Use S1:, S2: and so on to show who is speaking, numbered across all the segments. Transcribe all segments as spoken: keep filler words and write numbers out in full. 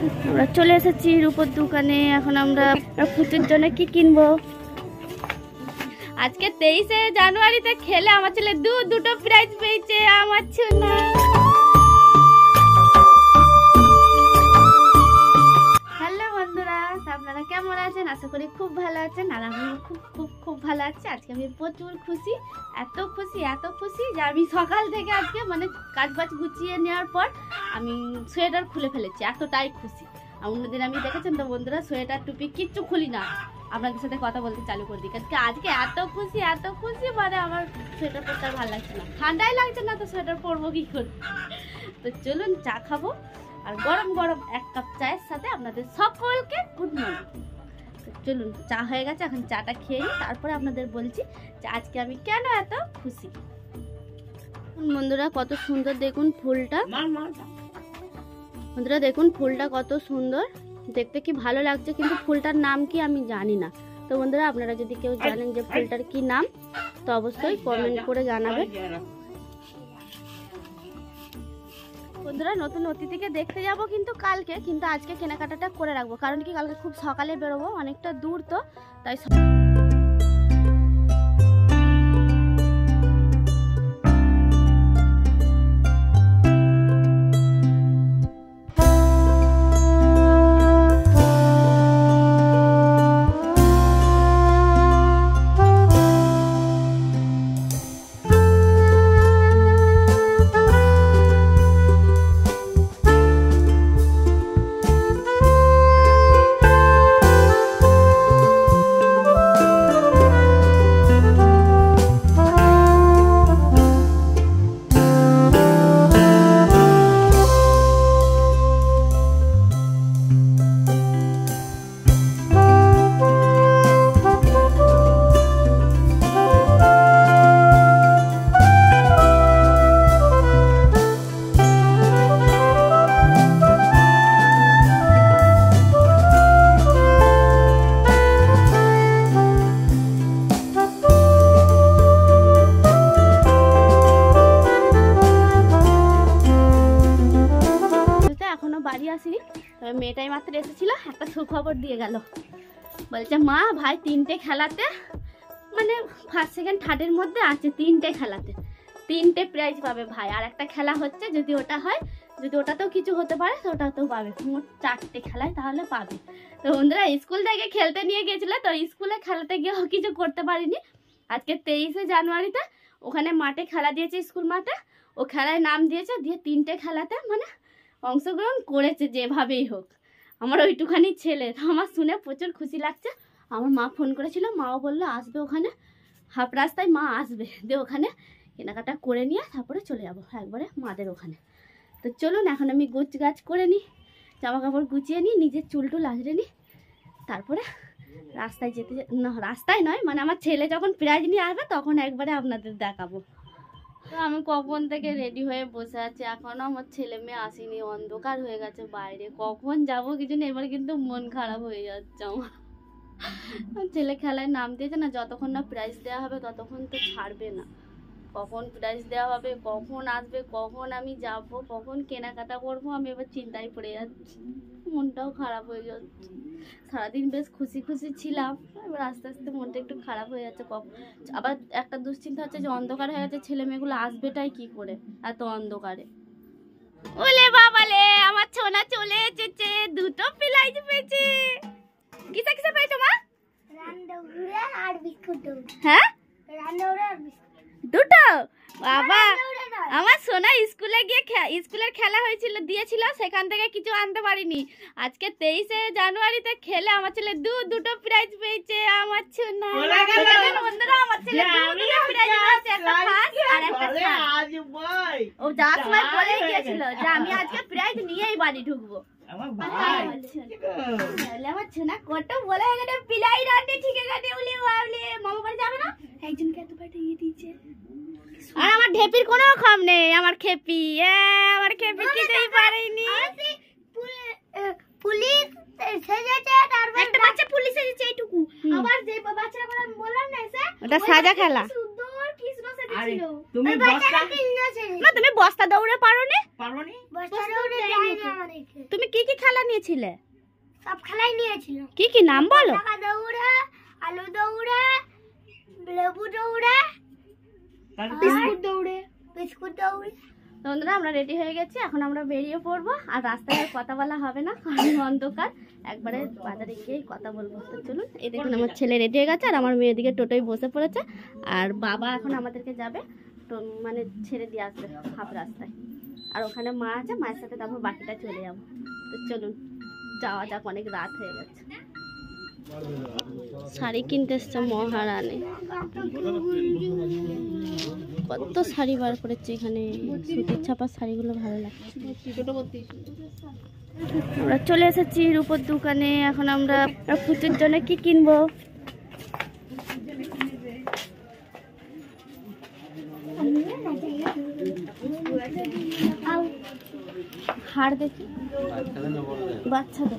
S1: আমরা চলে এসেছি রূপোর দোকানে। এখন আমরা পুজোর জন্য কি কিনবো? আজকে তেইশে জানুয়ারিতে খেলে আমার ছেলে দু দুটো প্রাইজ পেয়েছে। আমার ছোনা হ্যালো বন্ধুরা, আপনারা কেমন আছেন? আশা করি খুব ভালো আছেন। আর আমি খুব খুব খুব ভালো আছি। আজকে আমি প্রচুর খুশি, এত খুশি এত খুশি যে আমি সকাল থেকে আজকে মানে কাজ বাজ গুছিয়ে নেওয়ার পর আমি সোয়েটার খুলে ফেলেছি, এতটাই খুশি। আর অন্যদিন আমি দেখেছেন তো বন্ধুরা, সোয়েটার টুপি কিচ্ছু খুলি না, আপনাদের সাথে কথা বলতে চালু করে দিই। আজকে আজকে এত খুশি এত খুশি মানে আমার সোয়েটার পরতে আর ভালো লাগছে না, ঠান্ডাই লাগছে না, তো সোয়েটার পরবো কি করে। তো চলুন চা খাবো, আর গরম গরম এক কাপ চায়ের সাথে আপনাদের সকলকে গুড মর্নিং। তো চলুন, চা হয়ে গেছে, এখন চাটা খেয়ে নিই, তারপরে আপনাদের বলছি যে আজকে আমি কেন এত খুশি। বন্ধুরা কত সুন্দর দেখুন ফুলটা, বন্ধুরা দেখুন ফুলটা কত সুন্দর দেখতে, কি ভালো লাগছে। কিন্তু ফুলটার নাম কি আমি জানি না। তো বন্ধুরা আপনারা যদি কেউ জানেন যে ফুলটার কি নাম, তো অবশ্যই কমেন্ট করে জানাবেন। বন্ধুরা নতুন অতিথিকে দেখতে যাব কিন্তু কালকে, কিন্তু আজকে কেনাকাটাটা করে রাখবো। কারণ কি কালকে খুব সকালে বেরোবো, অনেকটা দূর, তো তাই মেয়েটাই মাত্র এসেছিল, একটা সুখবর দিয়ে গেল। বলছে মা ভাই তিনটে খেলাতে মানে ফার্স্ট সেকেন্ড থার্ডের মধ্যে আছে, তিনটে খেলাতে তিনটে প্রাইজ পাবে ভাই। আর একটা খেলা হচ্ছে, যদি ওটা হয়, যদি ওটাতেও কিছু হতে পারে তো ওটাতেও পাবে। মোট চারটে খেলায় তাহলে পাবে। তো বন্ধুরা স্কুল থেকে খেলতে নিয়ে গেছিল, তো স্কুলে খেলাতে গিয়েও কিছু করতে পারিনি। আজকে তেইশে জানুয়ারিতে ওখানে মাঠে খেলা দিয়েছে, স্কুল মাঠে, ও খেলায় নাম দিয়েছে, দিয়ে তিনটে খেলাতে মানে অংশগ্রহণ করেছে যেভাবেই হোক। আমার ওইটুখানি ছেলে, তো আমার শুনে প্রচুর খুশি লাগছে। আমার মা ফোন করেছিল, মাও বললো আসবে, ওখানে হাফ রাস্তায় মা আসবে, দিয়ে ওখানে কেনাকাটা করে নিয়ে তারপরে চলে যাবো একবারে মাদের ওখানে। তো চলুন এখন আমি গুছ গাছ করে নিই, জামা কাপড় গুছিয়ে নিই, নিজের চুল টুল আঁচড়ে নিই, তারপরে রাস্তায় যেতে না, রাস্তায় নয় মানে আমার ছেলে যখন প্রাইজ নিয়ে আসবে তখন একবারে আপনাদের দেখাবো। তো আমি কখন থেকে রেডি হয়ে বসে আছি, এখনো আমার ছেলে মেয়ে আসেনি, অন্ধকার হয়ে গেছে বাইরে, কখন যাব কিছু নেই। এবার কিন্তু মন খারাপ হয়ে যাচ্ছে আমার। ছেলে খেলায় নাম দিয়েছে না, যতক্ষণ না প্রাইজ দেওয়া হবে ততক্ষণ তো ছাড়বে না। কখন প্রাইজ দেওয়া হবে, কখন আসবে, কখন আমি যাব, কখন কেনাকাটা করবো, আমি এবার চিন্তায় পড়ে যাচ্ছি, মনটাও খারাপ হয়ে যাচ্ছে। সারাদিন বেশ খুশি খুশি ছিলাম, এবার আস্তে আস্তে মনটা একটু খারাপ হয়ে যাচ্ছে। কখন আবার একটা দুশ্চিন্তা হচ্ছে যে অন্ধকার হয়ে গেছে, ছেলে মেয়েগুলো আসবেটাই কি করে এত অন্ধকারে। ওলে বাবালে আমার ছোনা চলে এসেছে, দুটো প্রাইজ পেয়েছে। কিসে কিসে পেয়েছো মা? রান্ডাউড়া আর বিস্কুট। হ্যাঁ রান্ডাউড়া আর বিস্কুট দুটো। বাবা আমার সোনা স্কুলে গিয়ে স্কুলের খেলা হয়েছিল, দিয়েছিল, সেখান থেকে কিছু আনতে পারিনি। আজকে তেইশে জানুয়ারিতে খেলে আমার ছেলে দু দুটো প্রাইজ পেয়েছে। আমার সোনা বন্ধুরা, আমার ছেলে দুটো প্রাইজ পেয়েছে, একটা ফার্স্ট আর একটা থার্ড। ও যাওয়ার সময় বলেই গিয়েছিল যে আমি আজকে প্রাইজ নিয়েই বাড়ি ঢুকবো। আমার ভাই আমার সোনা কত বলে গেছে পিলাই রাতে ঠিক আছে, উলি বাবলি মামা বাড়ি যাবে না, একজনকে এত পাটা দিয়ে দিয়েছে। আর আমার ঢেপির কোনো খাম নেই, আমার খেপি আমার খেপি কিছুই পারেনি। পুলিশ সেজেছে, তারপর একটা বাচ্চা পুলিশ সেজেছে এইটুকু। আবার যে বাচ্চাটা কথা আমি বললাম না, এসে ওটা সাজা খেলা সুন্দর কৃষ্ণ সেজেছিল। তুমি বস্তা না, তুমি বস্তা দৌড়ে পারোনি পারোনি তুমি কি কি খেলা নিয়েছিলে?
S2: সব খেলাই নিয়েছিল।
S1: কি কি নাম বলো?
S2: টাকা দৌড়া, আলু দৌড়া, লেবু দৌড়া, বিস্কুট দৌড়ে, বিস্কুট দৌড়ে।
S1: বন্ধুরা আমরা রেডি হয়ে গেছি, এখন আমরা বেরিয়ে পড়বো। আর রাস্তায় আর কথা বলা হবে না, কারণ অন্ধকার, একবারে বাজারে গিয়েই কথা বলবো। তো চলুন, এই দেখুন আমার ছেলে রেডি হয়ে গেছে আর আমার মেয়ে দিকে টোটোয় বসে পড়েছে। আর বাবা এখন আমাদেরকে যাবে তো মানে ছেড়ে দিয়ে আসবে হাফ রাস্তায়। আর ওখানে মা আছে, মায়ের সাথে তারপর বাকিটা চলে যাবো। তো চলুন যাওয়া যাক, অনেক রাত হয়ে গেছে। শাড়ি কিনতে এসছে মহারানী, কত শাড়ি বার করেছে এখানে, সুতির ছাপা শাড়িগুলো ভালো লাগছে। আমরা চলে এসেছি রূপোর দোকানে। এখন আমরা পুজোর জন্য কি কিনবো? হার দেখি বাচ্চাদের,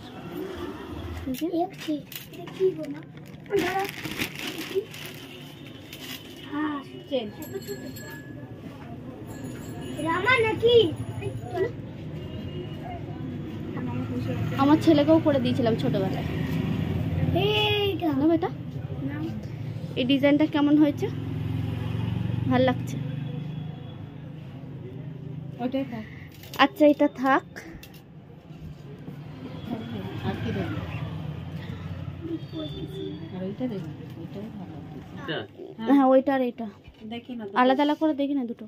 S1: আমার ছেলেকেও করে দিয়েছিলাম ছোটবেলায়। এটা এই ডিজাইনটা কেমন হয়েছে? ভাল লাগছে। আচ্ছা এটা থাক। হ্যাঁ ওইটা আর এটা আলাদা আলাদা করে দেখি না দুটো।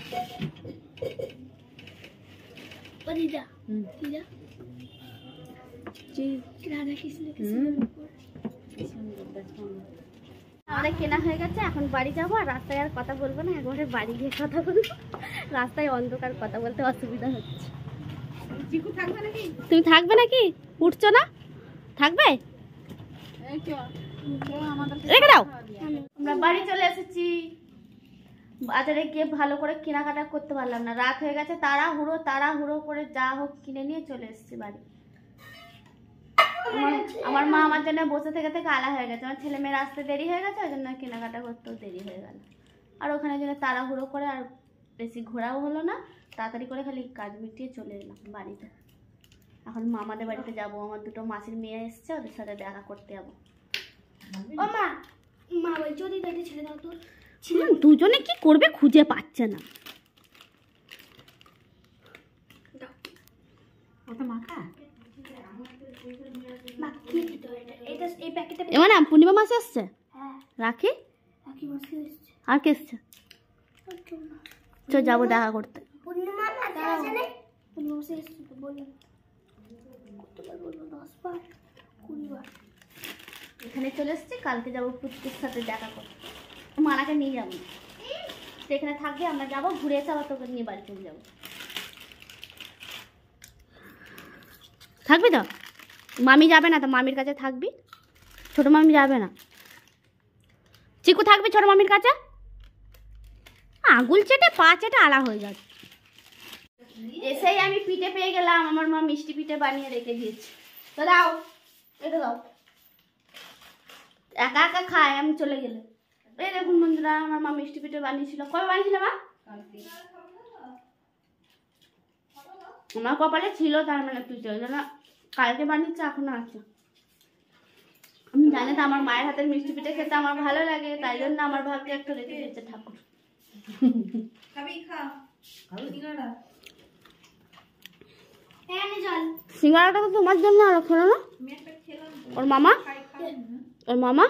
S1: আমাদের কেনা হয়ে গেছে, এখন বাড়ি যাবো। আর রাস্তায় আর কথা বলবো না, একবারে বাড়ি গিয়ে কথা বলবো। রাস্তায় অন্ধকার, কথা বলতে অসুবিধা হচ্ছে। তুমি থাকবে নাকি? উঠছো না? থাকবে? রেখে দাও। আমরা বাড়ি চলে এসেছি। বাজারে গিয়ে ভালো করে কেনাকাটা করতে পারলাম না, রাত হয়ে গেছে। তাড়াহুড়ো তাড়াহুড়ো করে যা হোক কিনে নিয়ে চলে এসেছি বাড়ি। আমার মা আমার জন্য বসে থেকে থেকে আলা হয়ে গেছে, আমার ছেলে মেয়ের আসতে দেরি হয়ে গেছে, ওই জন্য কেনাকাটা করতেও দেরি হয়ে গেল। আর ওখানে জন্য তাড়াহুড়ো করে আর বেশি ঘোরাও হলো না, তাড়াতাড়ি করে খালি কাজ মিটিয়ে চলে এলাম বাড়িতে। এখন মামাদের বাড়িতে যাব, আমার দুটো মাসির মেয়ে এসছে, ওদের সাথে দেখা করতে যাবো। দুজনে কি করবে খুঁজে পাচ্ছে না। এমন পূর্ণিমা মাসে আসছে, রাখি আর কে এসছে? চল যাবো দেখা করতে। এখানে চলে এসছি, কালকে যাবো পুচকুর সাথে দেখা করতে। মানাকে নিয়ে যাবো, সেখানে থাকবে, আমরা যাবো ঘুরে এসে আবার তোকে নিয়ে বাড়ি চলে যাবো। থাকবি তো? মামি যাবে না তো? মামির কাছে থাকবি, ছোট মামি যাবে না। চিকু থাকবি ছোট মামির কাছে? আঙুল চেটে পা চেটে আলা হয়ে যাচ্ছে। এসেই আমি পিঠে পেয়ে গেলাম, আমার মা মিষ্টি পিঠে বানিয়ে রেখে দিয়েছে। তো দাও, এটা দাও। একা একা খায়, আমি চলে গেলে। এই দেখুন বন্ধুরা, আমার মা মিষ্টি পিঠে বানিয়েছিল। কবে বানিয়েছিল মা? আমার কপালে ছিল তার মানে পিঠে, ওই জন্য কালকে বানিয়েছে, এখনো আছে। আমি জানি তো আমার মায়ের হাতের মিষ্টি পিঠে খেতে আমার ভালো লাগে, তাই জন্য আমার ভাগ্যে একটু রেখে দিয়েছে ঠাকুর। সিঙ্গারাটা তো তোমার জন্য আরো খেলো না? ওর মামা ওর মামা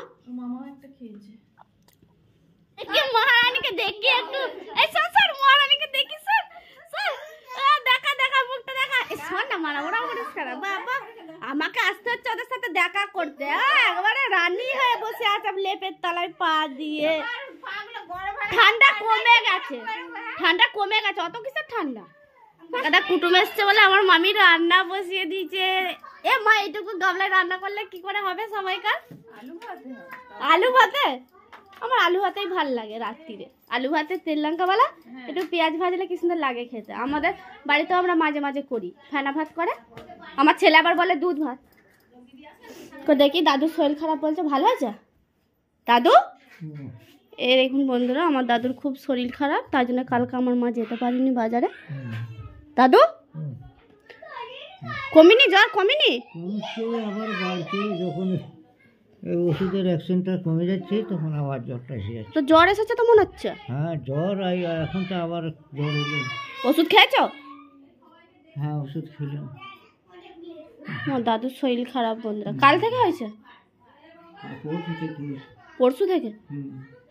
S1: মহারানীকে দেখি একটু, মহারানীকে দেখি দেখা দেখা মুখটা দেখা। শোন না মারা, ওরা বাবা আমাকে আসতে হচ্ছে ওদের সাথে দেখা করতে। একবারে রানী হয়ে বসে আছে লেপের তলায় পা দিয়ে। ঠান্ডা কমে গেছে, ঠান্ডা কমে গেছে, অত কিসের ঠান্ডা? দাদা কুটুম এসছে বলে আমার মামি রান্না বসিয়ে দিয়েছে। এ মা এইটুকু গামলায় রান্না করলে কি করে হবে সবাইকার? আলু ভাতে? আমার আলু ভাতেই ভাল লাগে রাত্রিরে। আলু ভাতে তেল লঙ্কা বালা একটু পেঁয়াজ ভাজলে কি সুন্দর লাগে খেতে। আমাদের বাড়িতেও আমরা মাঝে মাঝে করি, ফেনা ভাত করে। আমার ছেলে আবার বলে দুধ ভাত। দেখি দাদুর শরীর খারাপ বলছে, ভালো আছে দাদু? এই দেখুন বন্ধুরা, আমার দাদুর খুব শরীর খারাপ, তার জন্য কালকে আমার মা যেতে পারেনি বাজারে। দাদু কমেনি জ্বর কমেনি?
S3: কমছে আবার বাড়ছে, যখন এই ওষুধের অ্যাকশনটা কমে যাচ্ছে তখন আবার জ্বরটা এসে যাচ্ছে।
S1: তো জ্বর এসেছে তো মনে হচ্ছে।
S3: হ্যাঁ জ্বর, এই এখন তো আবার জ্বর এলো।
S1: ওষুধ খেয়েছো?
S3: হ্যাঁ ওষুধ খেলাম।
S1: আমার দাদুর শরীর খারাপ বন্ধুরা। কাল থেকে হয়েছে?
S3: আর পরশু থেকে।
S1: পরশু থেকে?
S3: হুম।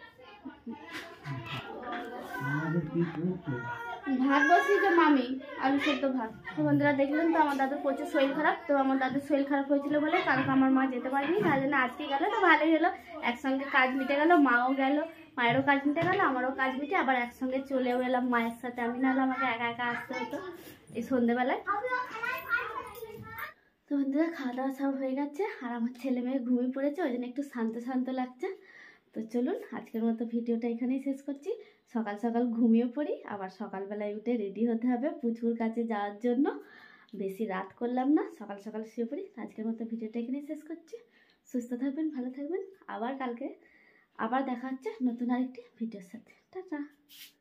S3: আমাদের কি করছে?
S1: ভাত বসিয়েছে মামি, আলু সেদ্ধ ভাত। তো বন্ধুরা দেখলেন তো আমার দাদুর প্রচুর শরীর খারাপ। তো আমার দাদুর শরীর খারাপ হয়েছিল বলে কালকে আমার মা যেতে পারেনি, তার জন্য আজকে গেল। তো ভালোই হলো, একসঙ্গে কাজ মিটে গেল, মাও গেল, মায়েরও কাজ মিটে গেল, আমারও কাজ মিটে আবার একসঙ্গে চলেও এলাম মায়ের সাথে। আমি নাহলে আমাকে একা একা আসতে হতো এই সন্ধ্যেবেলায়। তো বন্ধুরা খাওয়া দাওয়া সব হয়ে গেছে আর আমার ছেলে মেয়ে ঘুমিয়ে পড়েছে, ওই জন্য একটু শান্ত শান্ত লাগছে। তো চলুন আজকের মতো ভিডিওটা এখানেই শেষ করছি। সকাল সকাল ঘুমিয়ে পড়ি, আবার সকালবেলায় উঠে রেডি হতে হবে পুচুর কাছে যাওয়ার জন্য। বেশি রাত করলাম না, সকাল সকাল শুয়ে পড়ি। আজকের মতো ভিডিওটা এখানেই শেষ করছি। সুস্থ থাকবেন, ভালো থাকবেন। আবার কালকে আবার দেখা হচ্ছে নতুন আরেকটি ভিডিওর সাথে। টাটা।